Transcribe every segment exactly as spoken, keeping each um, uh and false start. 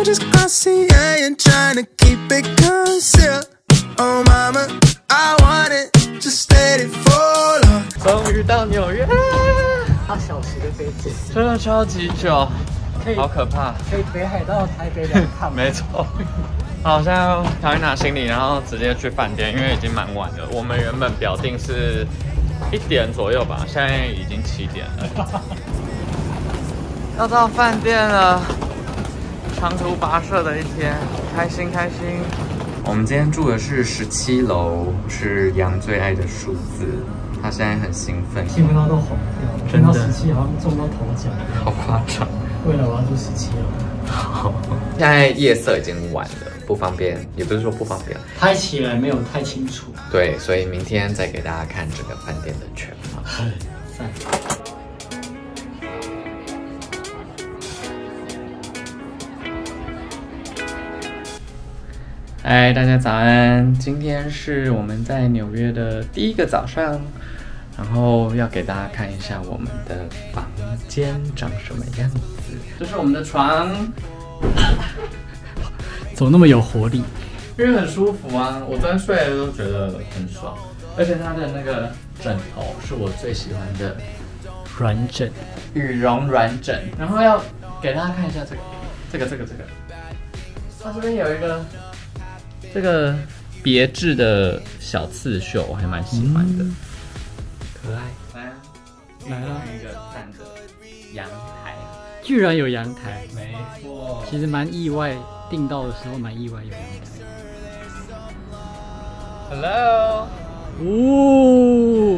you're just glossy, yeah, you're trying to keep it concealed. Oh mama, I want it, just let it fall off. 终于到纽约， 八小时的飞机， 真的超级久，好可怕。 可以北海道台北两趟。 没错。好像赶快拿行李，然后直接去饭店，因为已经蛮晚了。我们原本表定是一点左右吧，现在已经七点了。要到饭店了，长途跋涉的一天，开心开心。我们今天住的是十七楼，是杨最爱的数字。他现在很兴奋， 兴奋到都红掉，听到十七好像中到头奖， 好夸张。 为了我要住十七楼。 好，现在夜色已经晚了，不方便，也不是说不方便， 拍起来没有太清楚。 对，所以明天再给大家看这个饭店的全貌。 赞。 嗨，大家早安！今天是我们在纽约的第一个早上，然后要给大家看一下我们的房间长什么样子。这是我们的床， 怎么那么有活力？ 因为很舒服啊，我昨天睡了都觉得很爽，而且它的那个枕头是我最喜欢的软枕， 羽绒软枕。然后要给大家看一下这个，这个，这个，这个，它这边有一个。这个别致的小刺绣我还蛮喜欢的，嗯、可爱。来啊，来了一个站着阳台， 居然有阳台， 没错。 其实蛮意外，订到的时候蛮意外有阳台。 Hello， 哦，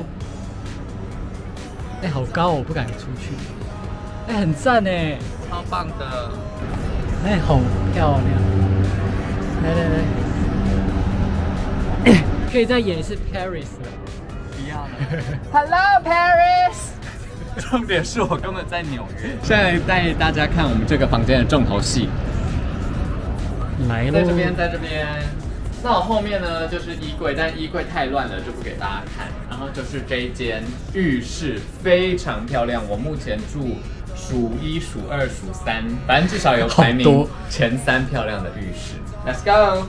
哎、欸，好高，我不敢出去。哎、欸，很赞哎， 超棒的。 哎、欸，好漂亮。来来来。可以再演一次 Paris 了， 一样的。Hello Paris。重点是我根本在纽约。现在带大家看我们这个房间的重头戏。 来喽！ 在这边，在这边。那我后面呢就是衣柜，但衣柜太乱了，就不给大家看。然后就是这一间浴室，非常漂亮。我目前住数一、数二、数三，反正至少有排名前三漂亮的浴室。Let's go。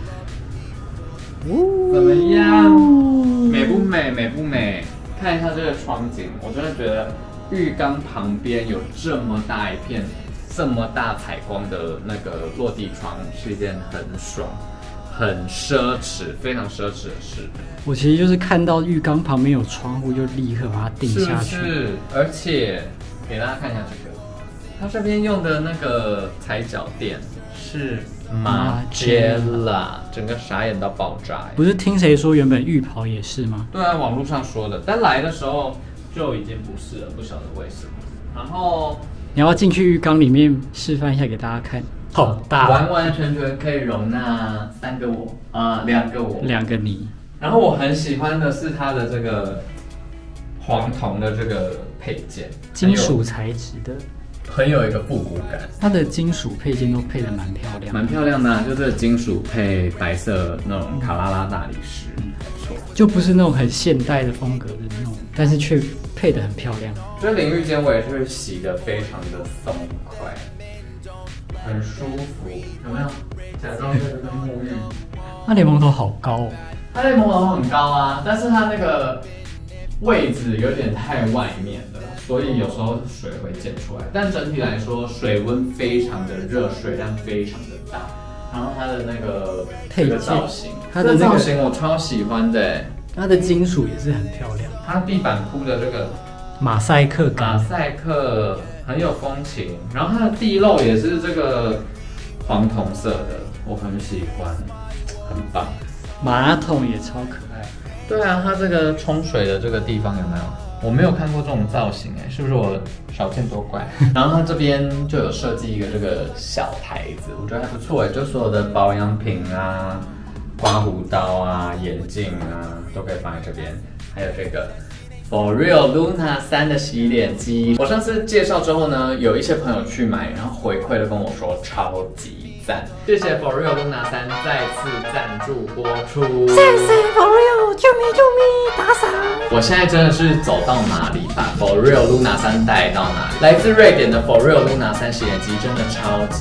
怎么样？美不美？美不美？看一下这个窗景，我真的觉得浴缸旁边有这么大一片、这么大采光的那个落地窗，是一件很爽、很奢侈、非常奢侈的事。 我其实就是看到浴缸旁边有窗户，就立刻把它定下去。 是不是？而且给大家看一下这个，它这边用的那个踩脚垫是。Margiela， 整个傻眼到爆炸。 不是听谁说原本浴袍也是吗？ 对啊，网络上说的，但来的时候就已经不是了，不晓得为什么。然后你要不要进去浴缸里面示范一下给大家看？好大， 完完全全可以容纳三个我啊，两、呃、个我， 两个你。 然后我很喜欢的是它的这个黄铜的这个配件， 金属材质的。 很有一个复古感， 它的金属配件都配得蛮漂亮， 蛮漂亮的、啊，就这个金属配白色那种卡拉拉大理石，嗯，不错， 就不是那种很现代的风格的那种，但是却配得很漂亮。 这淋浴间我也是洗得非常的松快，很舒服，有没有？假装这个沐浴。 它莲蓬头好高哦， 它莲蓬头很高啊，但是它那个位置有点太外面了。所以有时候水会溅出来，但整体来说水温非常的热，水量非常的大。然后它的那个这个造型，它的造型我超喜欢的， 它的金属也是很漂亮。 它地板铺的这个马赛克感， 马赛克很有风情。然后它的地漏也是这个黄铜色的，我很喜欢，很棒。 马桶也超可爱。 对啊，它这个冲水的这个地方有没有？我没有看过这种造型哎，是不是我少见多怪？然后它这边就有设计一个这个小台子，我觉得还不错哎，就所有的保养品啊、刮胡刀啊、眼镜啊都可以放在这边，还有这个 For Real Luna 三的洗脸机。我上次介绍之后呢，有一些朋友去买，然后回馈的跟我说超级赞，谢谢 For Real Luna 三再次赞助播出。 谢谢 For Real， 救命救命，打赏！ 我现在真的是走到哪里把 For Real Luna 三带到哪里。来自瑞典的 For Real Luna 三洗脸机真的超级厉害。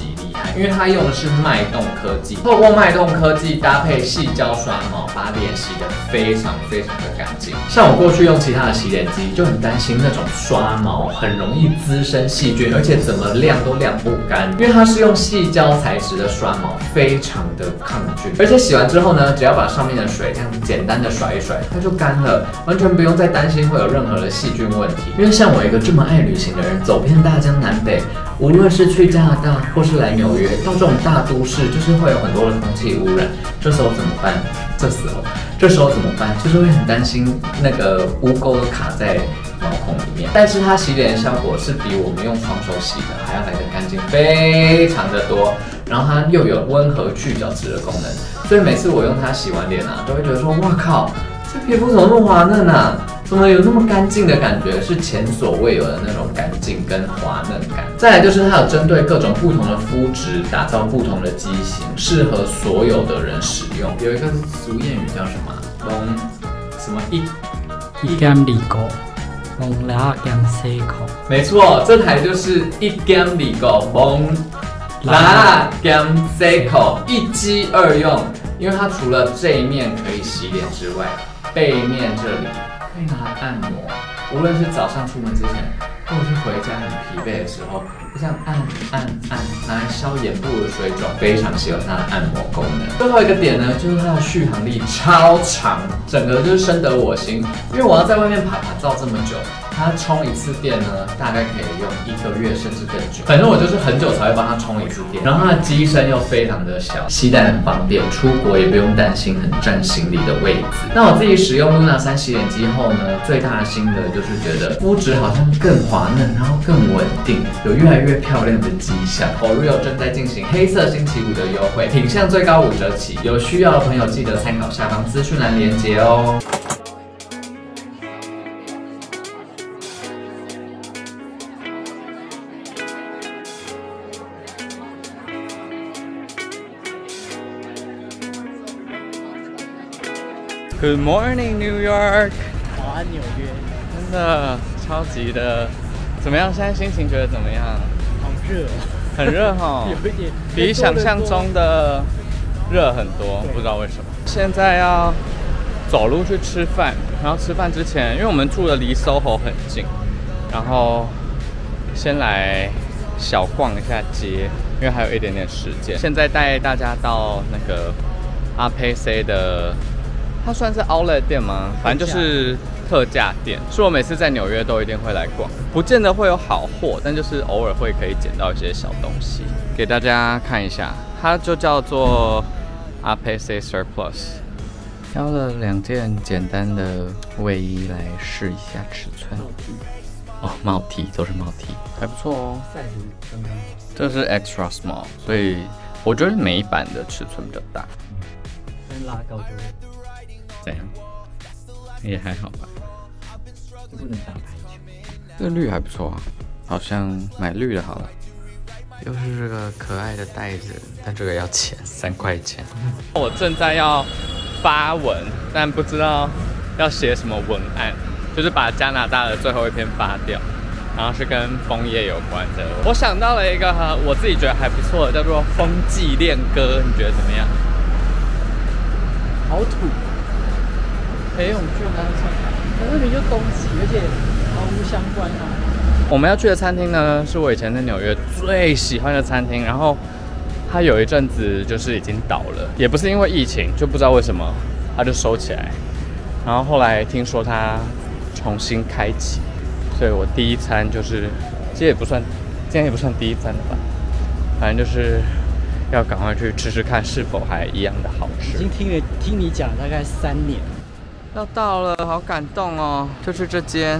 台，因为它用的是脉动科技，透过脉动科技搭配细胶刷毛，把脸洗得非常非常的干净。像我过去用其他的洗脸机，就很担心那种刷毛很容易滋生细菌，而且怎么晾都晾不干，因为它是用细胶材质的刷毛，非常的抗菌，而且洗完之后呢，只要把上面的水这样简单的甩一甩，它就干了，完全不用再担心会有任何的细菌问题。因为像我一个这么爱旅行的人，走遍大江南北，无论是去加拿大或是来纽约，到这种大都市，就是会有很多的空气污染，这时候怎么办？这时候，这时候怎么办？就是会很担心那个污垢都卡在毛孔里面。但是它洗脸的效果是比我们用双手洗的还要来得干净，非常的多。然后它又有温和去角质的功能，所以每次我用它洗完脸啊，都会觉得说，哇靠，这皮肤怎么那么滑嫩啊？怎么有那么干净的感觉？是前所未有的那种干净跟滑嫩感。再来就是它有针对各种不同的肤质打造不同的机型，适合所有的人使用。有一个俗谚语叫什么？蒙什么一一干里狗，蒙拉干 C 口。 没错，这台就是一干里狗蒙拉干 C 口，一机二用。因为它除了这一面可以洗脸之外，背面这里可以拿来按摩，无论是早上出门之前，或者是回家很疲惫的时候，就这样按按按，拿来消眼部的水肿，非常喜欢它的按摩功能。最后一个点呢，就是它的续航力超长，整个就是深得我心。因为我要在外面拍拍照这么久，它充一次电呢，大概可以用一个月甚至更久。反正我就是很久才会帮它充一次电。然后它的机身又非常的小，携带很方便，出国也不用担心很占行李的位置。那我自己使用 Luna 三洗脸机后呢，最大的心得就是觉得肤质好像更滑嫩，然后更稳定，有越来越漂亮的迹象。Oreo 正在进行黑色星期五的优惠，品项最高五折起，有需要的朋友记得参考下方资讯栏连结哦。Good morning, New York。 早安，纽约。 真的超级的，怎么样？现在心情觉得怎么样？ 好热， 很热哈， 有一点比想象中的热很多，不知道为什么。现在要走路去吃饭，然后吃饭之前，因为我们住的离 S O H O 很近，然后先来小逛一下街，因为还有一点点时间。现在带大家到那个阿佩 C 的。它算是 outlet 店吗？反正就是特价店，是我每次在纽约都一定会来逛，不见得会有好货，但就是偶尔会可以捡到一些小东西，给大家看一下。它就叫做 A P C Surplus。挑了两件简单的卫衣来试一下尺寸。哦，帽 T 都是帽 T， 还不错哦。 size 刚刚好。 这是 extra small， 所以我觉得美版的尺寸比较大。 但拉高就会。 怎样？也还好吧。 就不能打排球。 这个绿还不错啊，好像买绿的好了。又是这个可爱的袋子，但这个要钱，三块钱。我正在要发文，但不知道要写什么文案，就是把加拿大的最后一篇发掉，然后是跟枫叶有关的。我想到了一个我自己觉得还不错的，叫做风纪恋歌，你觉得怎么样？ 好土。可以，我们去那个餐厅，可是你就东西，而且毫无相关啊。 我们要去的餐厅呢，是我以前在纽约最喜欢的餐厅，然后它有一阵子就是已经倒了，也不是因为疫情，就不知道为什么它就收起来，然后后来听说它重新开启，所以我第一餐就是，这也不算，今天也不算第一餐了吧，反正就是要赶快去吃吃看是否还一样的好吃。 已经听了听你讲大概三年。 要到了，好感动哦！就是这间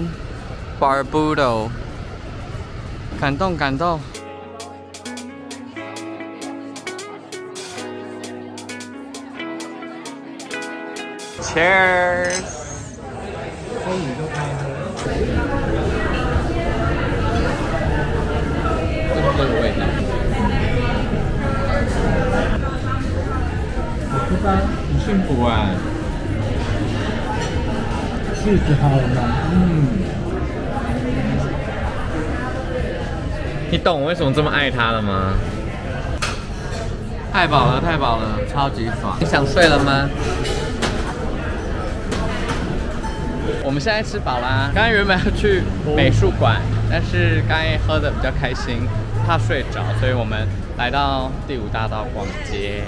Barbudo， 感动感动。Cheers！ 风雨都开喝。 就是这个味道。好吃吧？很幸福啊！ 日子好吗？ 嗯。你懂我为什么这么爱它了吗？ 太饱了，太饱了，超级爽！你想睡了吗？我们现在吃饱啦。刚才原本要去美术馆，但是刚才喝的比较开心，怕睡着，所以我们来到第五大道逛街。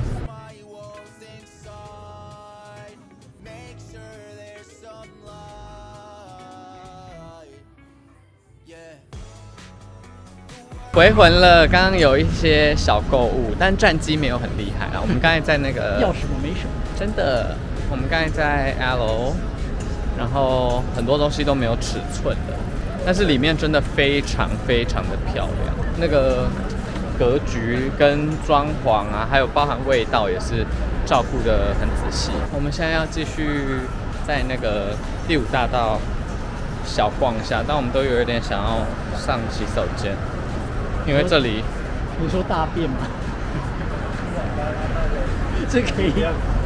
回魂了，刚刚有一些小购物，但战绩没有很厉害啊。我们刚才在那个要什么没什么， 真的，我们刚才在 L， 然后很多东西都没有尺寸的，但是里面真的非常非常的漂亮，那个格局跟装潢啊，还有包含味道也是照顾得很仔细。我们现在要继续在那个第五大道小逛一下，但我们都有一点想要上洗手间。因为这里， 你说大便吗？这可以。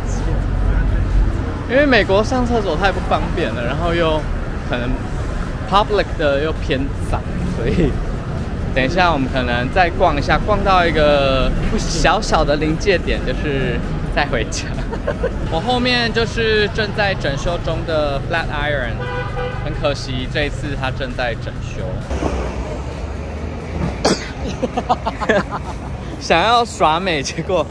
因为美国上厕所太不方便了，然后又可能 public 的又偏脏，所以等一下我们可能再逛一下，逛到一个小小的临界点，就是再回家。我后面就是正在整修中的 Flat Iron， 很可惜这一次它正在整修。想要耍美，结果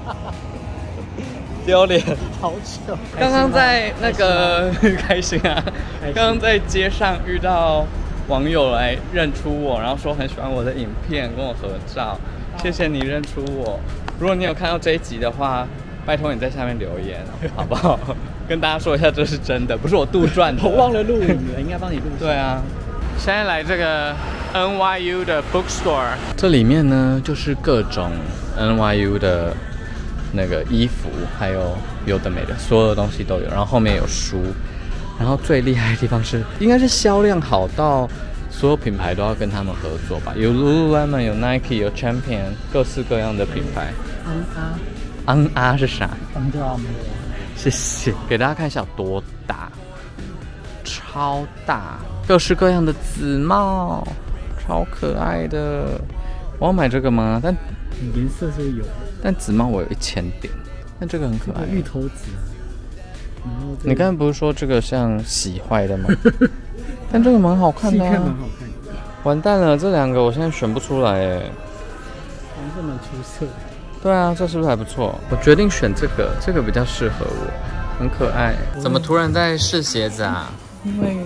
丢脸。 好糗！ 刚刚在那个开心啊，刚刚在街上遇到网友来认出我，然后说很喜欢我的影片，跟我合照。谢谢你认出我。如果你有看到这一集的话，拜托你在下面留言，好不好？跟大家说一下，这是真的，不是我杜撰的。 我忘了录影了，应该帮你录。 对啊。现在来这个 N Y U 的 bookstore， 这里面呢就是各种 N Y U 的那个衣服，还有有的没的，所有的东西都有。然后后面有书，然后最厉害的地方是，应该是销量好到所有品牌都要跟他们合作吧？有 Lululemon， 有 Nike， 有 Champion， 各式各样的品牌。安阿，安阿是啥？ 安阿， 谢谢。给大家看一下有多大，超大。各式各样的紫帽，超可爱的。我要买这个吗？但颜色是有， 但紫帽我有一千点，但这个很可爱。 芋头紫。 你刚才不是说这个像洗坏的吗？但这个蛮好看的、啊。 细看蛮好看的。 完蛋了，这两个我现在选不出来哎。 黄色蛮出色的。 对啊，这是不是还不错？我决定选这个，这个比较适合我，很可爱。怎么突然在试鞋子啊？因为。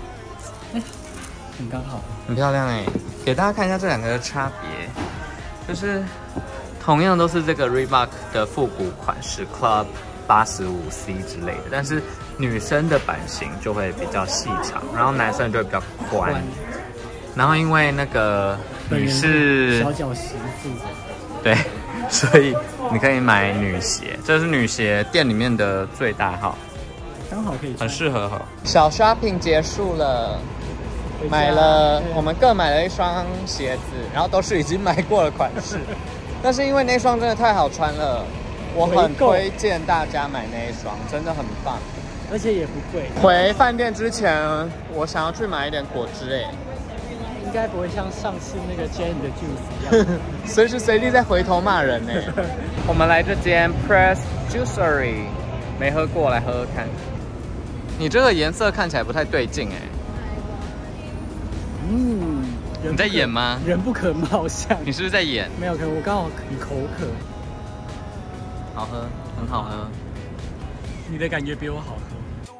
很刚好， 很漂亮哎！给大家看一下这两个的差别，就是同样都是这个 Reebok 的复古款式 Club 八十五 C 之类的，但是女生的版型就会比较细长，然后男生就会比较宽。然后因为那个你是小脚媳妇， 对，所以你可以买女鞋，这是女鞋店里面的最大号， 刚好可以， 很适合哈。小 shopping 结束了。买了，我们各买了一双鞋子，然后都是已经买过的款式。但是因为那双真的太好穿了，我很推荐大家买那一双，真的很棒， 而且也不贵。 回饭店之前，我想要去买一点果汁哎， 应该不会像上次那个 Jane 的 juice 一样， 随时随地在回头骂人哎。我们来这间 Press Juicery， 没喝过，来喝喝看。你这个颜色看起来不太对劲哎。 嗯， 你在演吗？ 人不可貌相。 你是不是在演？ 没有，可能我刚好很口渴。 好喝，很好喝。 你的感觉比我好喝。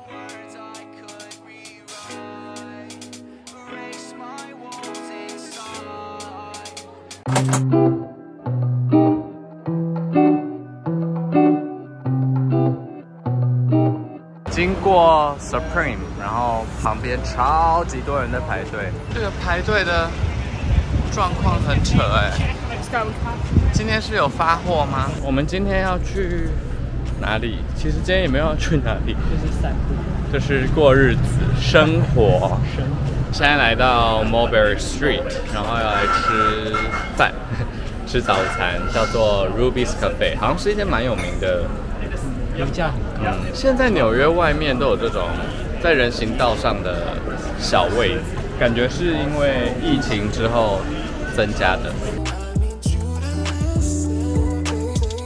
经过 Supreme， 然后旁边超级多人在排队。这个排队的状况很扯哎。今天是有发货吗？我们今天要去哪里？其实今天也没有要去哪里， 就是散步， 就是过日子、生活。 生活。 现在来到 Mulberry Street， 然后要来吃饭，吃早餐，叫做 Ruby's Cafe， 好像是一间蛮有名的。 油价很高。 嗯，现在纽约外面都有这种在人行道上的小位子，感觉是因为疫情之后增加的。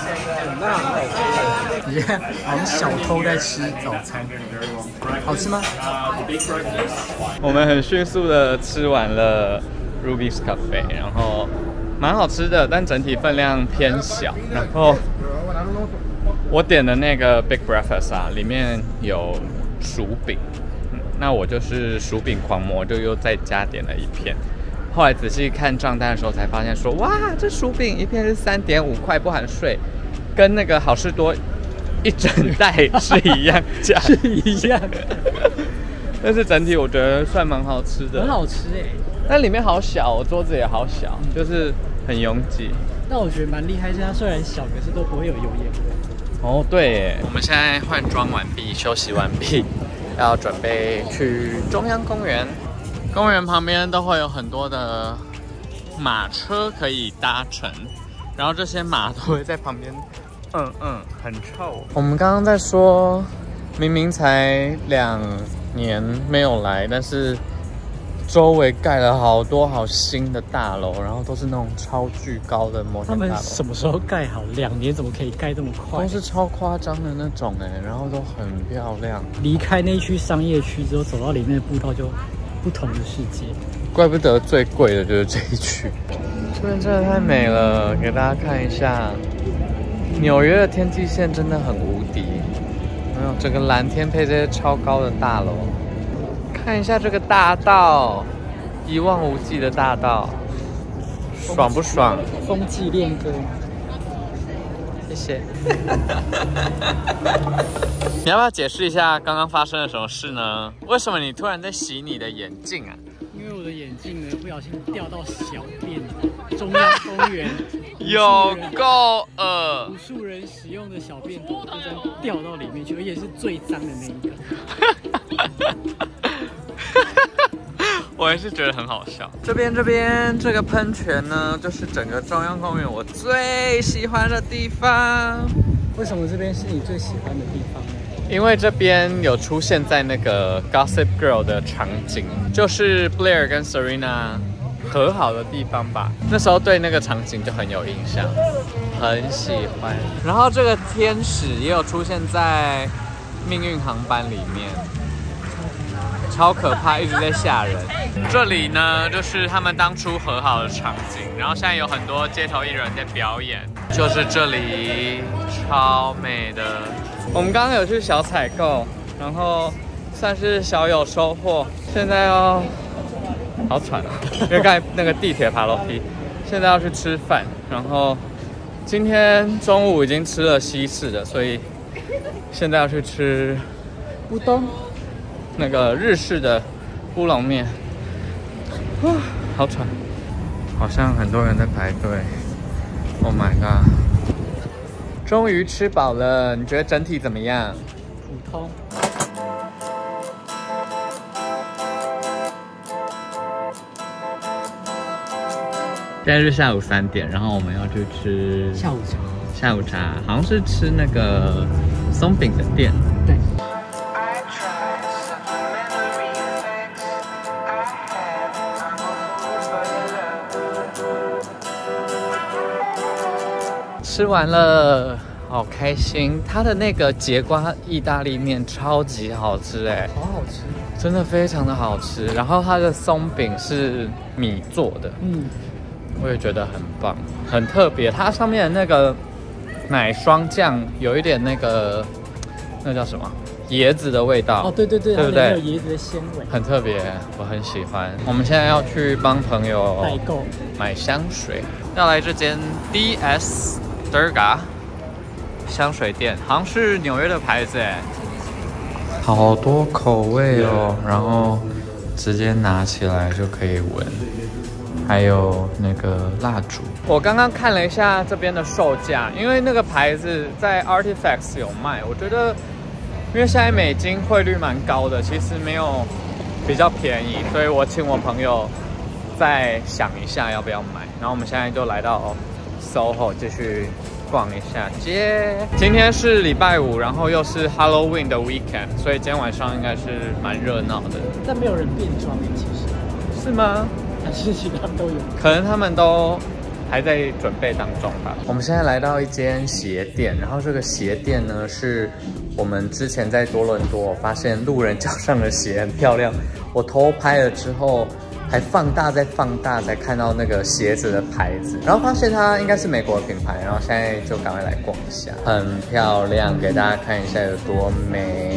那很好吃。你看，好像小偷在吃早餐，好吃吗？ 我们很迅速的吃完了 Ruby's Cafe， 然后蛮好吃的，但整体分量偏小。然后我点的那个 Big Breakfast 啊，里面有薯饼，嗯，那我就是薯饼狂魔，就又再加点了一片。后来仔细看账单的时候，才发现说，哇，这薯饼一片是三点五块不含税，跟那个好事多一整袋是一样价， 是一样的。 但是整体我觉得算蛮好吃的， 很好吃哎、欸。 但里面好小，我桌子也好小，嗯、就是很拥挤。 但我觉得蛮厉害，是它虽然小，可是都不会有油烟味。 哦，对耶。我们现在换装完毕，休息完毕，要准备去中央公园。公园旁边都会有很多的马车可以搭乘，然后这些马都会在旁边，嗯嗯，很臭。我们刚刚在说，明明才两年没有来，但是周围盖了好多好新的大楼，然后都是那种超巨高的摩天大楼。 他们什么时候盖好？两年怎么可以盖这么快？ 都是超夸张的那种哎，然后都很漂亮。 离开那一区商业区之后，走到里面的步道就不同的世界。 怪不得最贵的就是这一区。这边真的太美了，给大家看一下。纽约的天际线真的很无敌，没有整个蓝天配这些超高的大楼。看一下这个大道，一望无际的大道，爽不爽？ 风纪恋歌， 谢谢。你要不要解释一下刚刚发生了什么事呢？为什么你突然在洗你的眼镜啊？ 因为我的眼镜呢不小心掉到小便中央公园， 有够恶！ 无数人使用的小便斗就这样掉到里面去，而且是最脏的那一个。 我还是觉得很好笑。这边这边这个喷泉呢，就是整个中央公园我最喜欢的地方。 为什么这边是你最喜欢的地方呢？ 因为这边有出现在那个 Gossip Girl 的场景，就是 Blair 跟 Serena 和好的地方吧。那时候对那个场景就很有印象，很喜欢。然后这个天使也有出现在命运航班里面。超可怕，一直在吓人。这里呢，就是他们当初和好的场景，然后现在有很多街头艺人在表演，就是这里超美的。我们刚刚有去小采购，然后算是小有收获。现在要好喘啊，因为刚才那个地铁爬楼梯。现在要去吃饭，然后今天中午已经吃了西式的，所以现在要去吃乌冬。那个日式的乌龙面，啊，好喘，好像很多人在排队。Oh my god！ 终于吃饱了，你觉得整体怎么样？ 普通。 现在是下午三点，然后我们要去吃下午茶。 下午茶好像是吃那个松饼的店。 对。 吃完了，好开心！它的那个节瓜意大利面超级好吃哎， 好好吃， 真的非常的好吃。然后它的松饼是米做的，嗯，我也觉得很棒，很特别。它上面的那个奶霜酱有一点那个那叫什么椰子的味道哦，对对对， 对不对？ 有椰子的鲜味， 很特别，我很喜欢。我们现在要去帮朋友代购买香水，要来这间 D S Durga 香水店，好像是纽约的牌子哎，好多口味哦，然后直接拿起来就可以闻，还有那个蜡烛。我刚刚看了一下这边的售价，因为那个牌子在 Artifacts 有卖，我觉得因为现在美金汇率蛮高的，其实没有比较便宜，所以我请我朋友再想一下要不要买。然后我们现在就来到 S O H O 继续逛一下街。今天是礼拜五，然后又是 Halloween 的 weekend， 所以今天晚上应该是蛮热闹的。 但没有人变装耶，其实是吗？ 还是其实他们都有， 可能他们都还在准备当中吧。我们现在来到一间鞋店，然后这个鞋店呢是我们之前在多伦多发现路人脚上的鞋很漂亮，我偷拍了之后还放大再放大才看到那个鞋子的牌子，然后发现它应该是美国的品牌，然后现在就赶快来逛一下，很漂亮，给大家看一下有多美。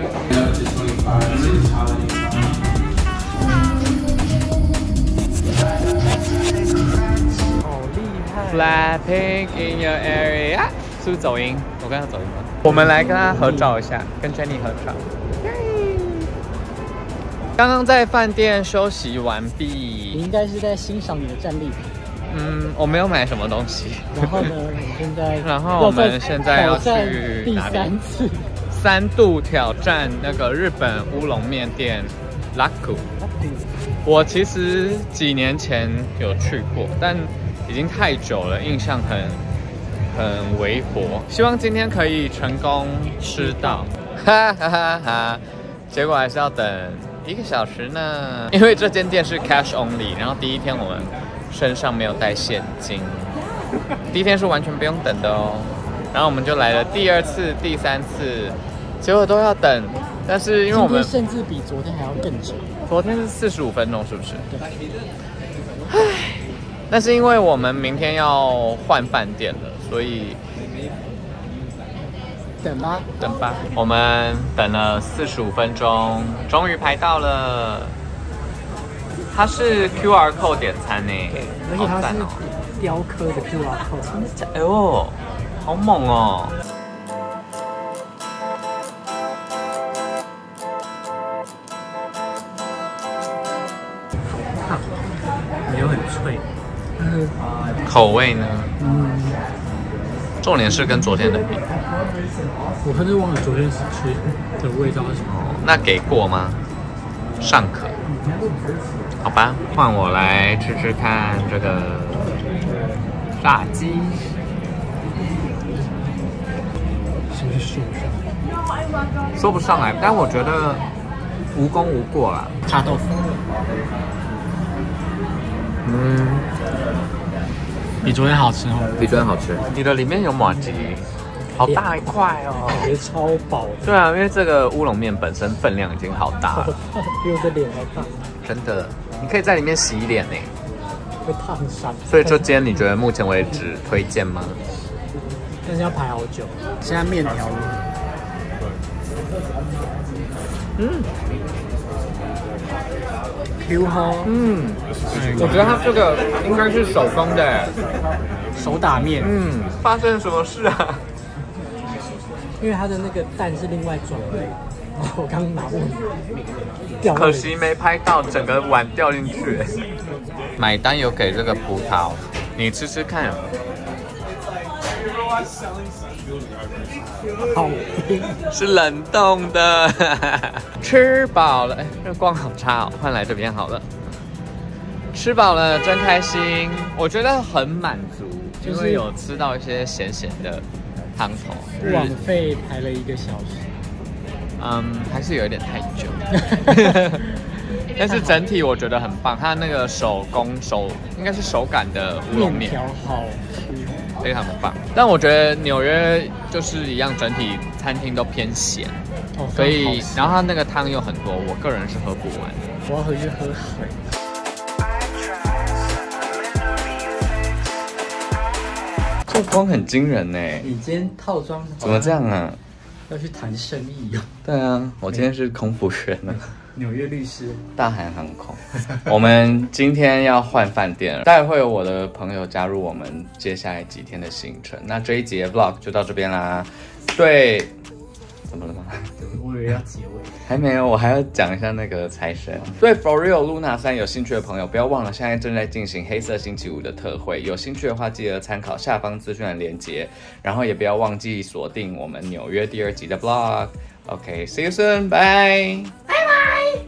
好厉害 ！Flapping in your area， 是不是走音？我跟他走音吗？我们来跟他合照一下，跟 Jenny 合照。刚刚在饭店休息完毕， 你应该是在欣赏你的战利品。 嗯，我没有买什么东西。 然后呢，我们现在， 然后我们现在要去第哪里？ 三次， 三度挑战那个日本乌龙面店 Laku。我其实几年前有去过，但已经太久了，印象很很微薄。希望今天可以成功吃到，哈哈哈哈！结果还是要等一个小时呢，因为这间店是 cash only， 然后第一天我们身上没有带现金，第一天是完全不用等的哦。然后我们就来了第二次、第三次，结果都要等。但是因为我们甚至比昨天还要更久， 昨天是四十五分钟，是不是？ 对。 唉，但是因为我们明天要换饭店了，所以等吧， 等吧。我们等了四十五分钟，终于排到了。它是 Q R code 点餐呢， 对，而且它是雕刻的 Q R code。 哎呦，好猛哦！ 没有很脆， 口味呢？ 嗯， 重点是跟昨天的比。 我甚至忘了昨天吃的味道是什么。 那给过吗？尚可。好吧，换我来吃吃看这个炸鸡。 是不是说不上？ 说不上来，但我觉得无功无过啦。 炸豆腐。 嗯， 比昨天好吃哦。 比昨天好吃。你的里面有麻吉，好大一块哦， 感觉超饱。 对啊，因为这个乌龙面本身分量已经好大了， 比我的脸还大。 真的，你可以在里面洗脸呢， 会烫伤。 所以这间你觉得目前为止推荐吗？ 但是要排好久。现在面条呢？ 嗯 ，Q 哈， 嗯，我觉得它这个应该是手工的， 手打面。 嗯，发生什么事啊？ 因为它的那个蛋是另外装的，我刚拿过，掉。 可惜没拍到，整个碗掉进去。买单有给这个葡萄，你吃吃看。 好冰， 是冷冻的。吃饱了，哎，这光好差哦，换来这边好了。吃饱了，真开心，我觉得很满足，就是、因为有吃到一些咸咸的汤头。 枉费排了一个小时。 嗯，还是有一点太久。但是整体我觉得很棒，它那个手工手应该是手擀的乌龙面， 面条好吃， 非常的棒。但我觉得纽约就是一样，整体餐厅都偏咸， 哦、 所以然后它那个汤又很多，我个人是喝不完。 我要回去喝水。 这光很惊人呢！ 你今天套装怎么这样啊？ 要去谈生意哦。 对啊，我今天是空服员呢。 纽约律师， 大韩航空。我们今天要换饭店了，待会有我的朋友加入我们接下来几天的行程。那这一节 vlog 就到这边啦。对，怎么了吗？ 我以为要结尾， 还没有，我还要讲一下那个财神。对 For Real Luna 三有兴趣的朋友，不要忘了，现在正在进行黑色星期五的特惠，有兴趣的话记得参考下方资讯的连结，然后也不要忘记锁定我们纽约第二集的 vlog。OK，see you soon， 拜拜拜。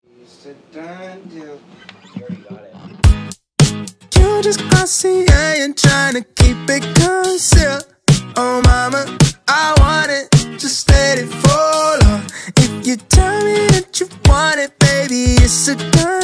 You just glossy, yeah, you're trying to keep it concealed. Oh mama, I want it, just let it fall off. If you tell me that you want it, baby, it's a done